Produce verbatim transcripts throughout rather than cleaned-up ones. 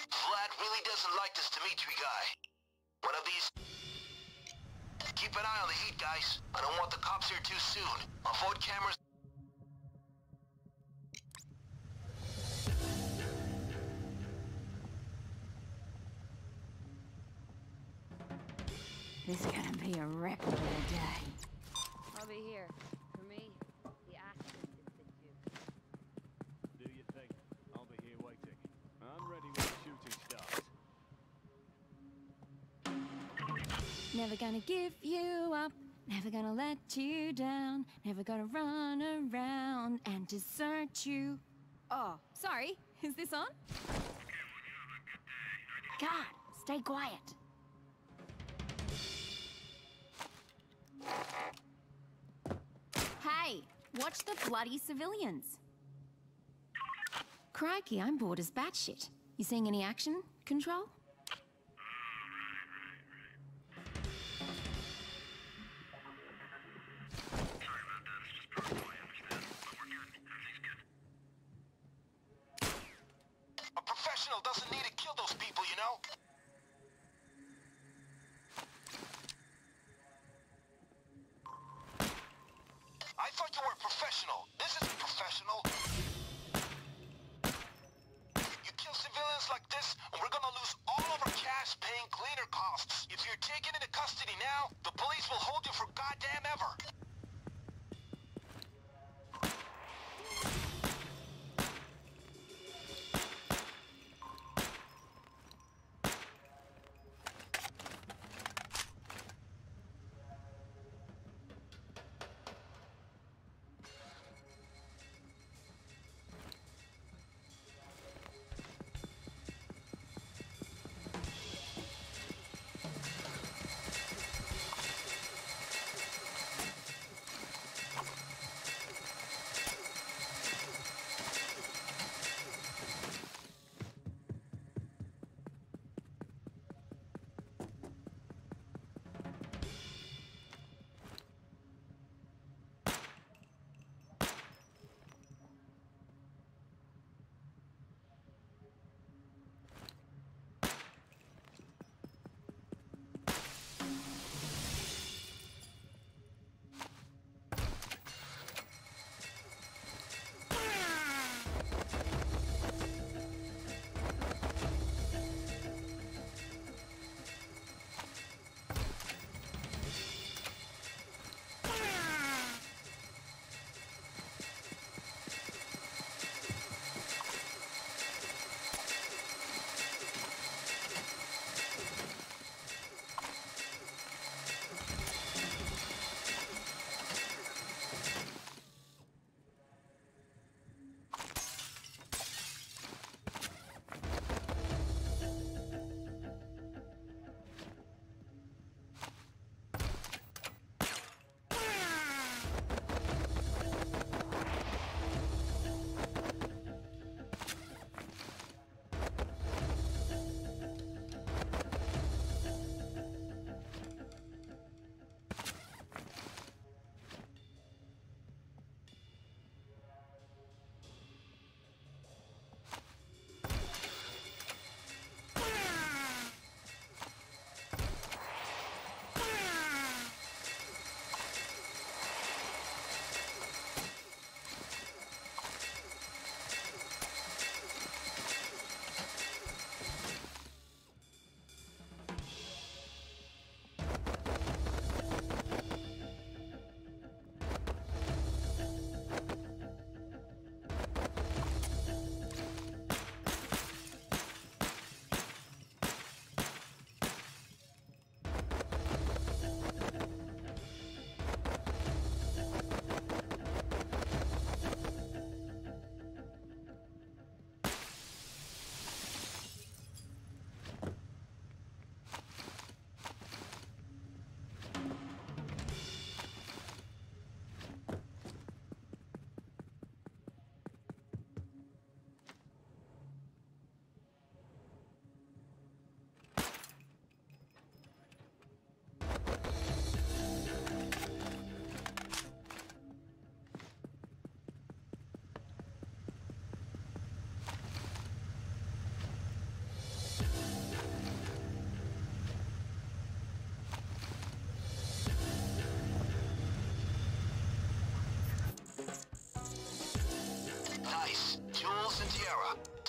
Vlad really doesn't like this Dimitri guy. One of these... Keep an eye on the heat, guys. I don't want the cops here too soon. Avoid cameras. This is gonna be a record of a day. I'll be here. For me, the accident is the juice. Do your thing. I'll be here waiting. I'm ready when the shooting starts. Never gonna give you up, never gonna let you down, never gonna run around and desert you. Oh, sorry, is this on? God, stay quiet. Hey, watch the bloody civilians. Crikey, I'm bored as batshit. You seeing any action, Control? A professional doesn't need to kill those people, you know? I thought you were a professional. This isn't professional. You kill civilians like this, and we're gonna lose all of our cash paying cleaner costs. If you're taken into custody now, the police will hold you for goddamn ever.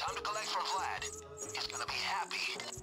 Time to collect from Vlad. He's gonna be happy.